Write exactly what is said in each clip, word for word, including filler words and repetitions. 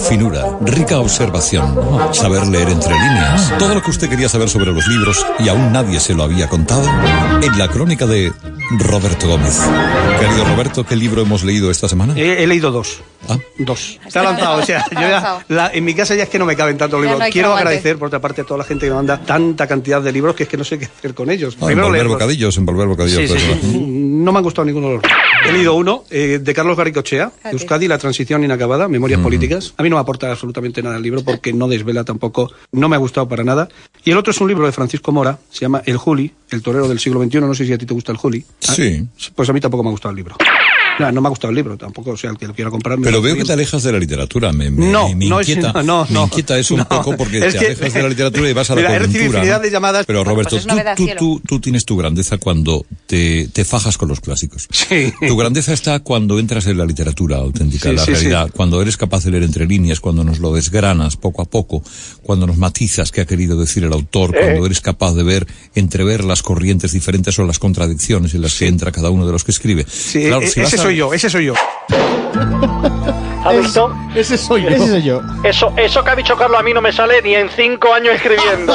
finura, rica observación, saber leer entre líneas, todo lo que usted quería saber sobre los libros y aún nadie se lo había contado, en la crónica de Roberto Gómez. Querido Roberto, ¿qué libro hemos leído esta semana? He, he leído dos. ¿Ah? Dos. Está lanzado, o sea, yo ya, la, en mi casa ya es que no me caben tantos libros. no hay Quiero que aguante. agradecer, por otra parte, a toda la gente que me manda tanta cantidad de libros que es que no sé qué hacer con ellos. Ah, Primero envolver leerlos. bocadillos, envolver bocadillos. Sí, sí, pues, sí. No me han gustado ninguno de los dos. He leído uno, eh, de Carlos Garricochea, Euskadi, la transición inacabada, Memorias Mm. políticas. A mí no me aporta absolutamente nada el libro porque no desvela tampoco, no me ha gustado para nada. Y el otro es un libro de Francisco Mora, se llama El Juli, el torero del siglo veintiuno. No sé si a ti te gusta el Juli. ¿Ah? Sí. Pues a mí tampoco me ha gustado el libro. No, no me ha gustado el libro, tampoco, o sea, el que lo quiera comprar. me Pero lo veo que bien. te alejas de la literatura, me, me, No, me no es- inquieta, no, no, me no. inquieta eso un No, poco porque es te que- alejas de la literatura y vas a la Mira, he recibido coyuntura, infinidad ¿no? de llamadas. Pero Roberto, Pues es tú, novedad, tú, cielo. tú, tú tienes tu grandeza cuando te, te fajas con los clásicos. Sí. Tu grandeza está cuando entras en la literatura auténtica, Sí, la sí, realidad, sí. cuando eres capaz de leer entre líneas, cuando nos lo desgranas poco a poco, cuando nos matizas qué ha querido decir el autor, Eh. cuando eres capaz de ver, entrever las corrientes diferentes o las contradicciones en las que entra cada uno de los que escribe. Sí, Claro, e- si vas ese a- soy yo, ese soy yo. ¿Has visto? Ese soy yo. Ese soy yo. Eso, eso que ha dicho Carlos a mí no me sale ni en cinco años escribiendo.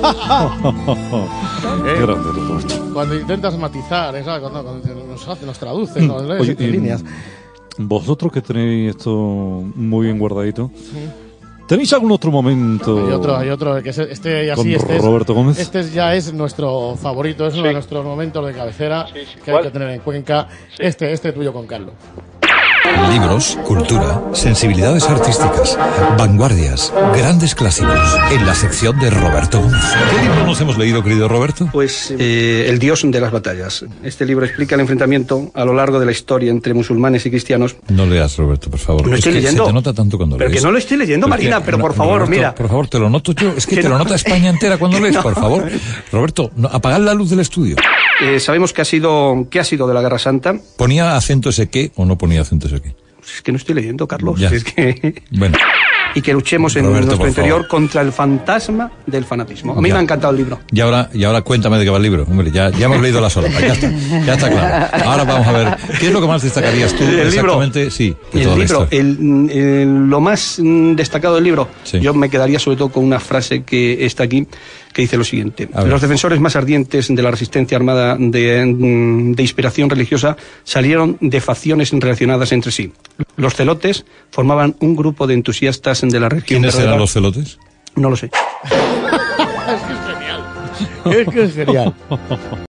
¿Eh? Grande, Roberto. Cuando intentas matizar, ¿eh? ¿Sabes? Cuando, cuando nos, hace, nos traduce, nos lees Oye, entre y- líneas. Vosotros que tenéis esto muy bien guardadito, ¿tenéis algún otro momento Hay otro, hay otro, que es este ya con sí, este es, Roberto Gómez? este es- ya es nuestro favorito, es uno de nuestros momentos de cabecera que hay ¿Cuál? que tener en cuenta. Este, este tuyo con Carlos. Libros, cultura, sensibilidades artísticas, vanguardias, grandes clásicos, en la sección de Roberto Gómez. ¿Qué libro nos hemos leído, querido Roberto? Pues eh, El Dios de las batallas. Este libro explica el enfrentamiento a lo largo de la historia entre musulmanes y cristianos. No leas, Roberto, por favor. No Es estoy que leyendo. Se te nota tanto cuando Pero lees. que no lo estoy leyendo, Pero Marina, que- pero no, por favor, Roberto, mira. Por favor, te lo noto yo. Es que, Que te no. lo nota España entera cuando lees, No. por favor. Roberto, no, apagad la luz del estudio. Eh, sabemos que ha sido, ¿qué ha sido de la Guerra Santa? ¿Ponía acento ese qué o no ponía acento ese qué? Es que no estoy leyendo, Carlos. Ya. Es que... Bueno, Y que luchemos en Roberto, nuestro por interior favor. contra el fantasma del fanatismo. A mí Ya. me ha encantado el libro. y ahora, y ahora cuéntame de qué va el libro. Hombre, ya, ya hemos leído la solapa, ya está, ya está claro. Ahora vamos a ver, ¿qué es lo que más destacarías tú? El libro. Exactamente, sí, de toda El la libro, historia. el, el- lo más mm, destacado del libro, Sí. yo me quedaría sobre todo con una frase que está aquí, que dice lo siguiente. A ver. Los defensores más ardientes de la resistencia armada de, mm, de inspiración religiosa salieron de facciones relacionadas entre sí. Los celotes formaban un grupo de entusiastas de la religión ¿Quiénes eran verdadera. los celotes? No lo sé. Es que es genial. Es que es genial.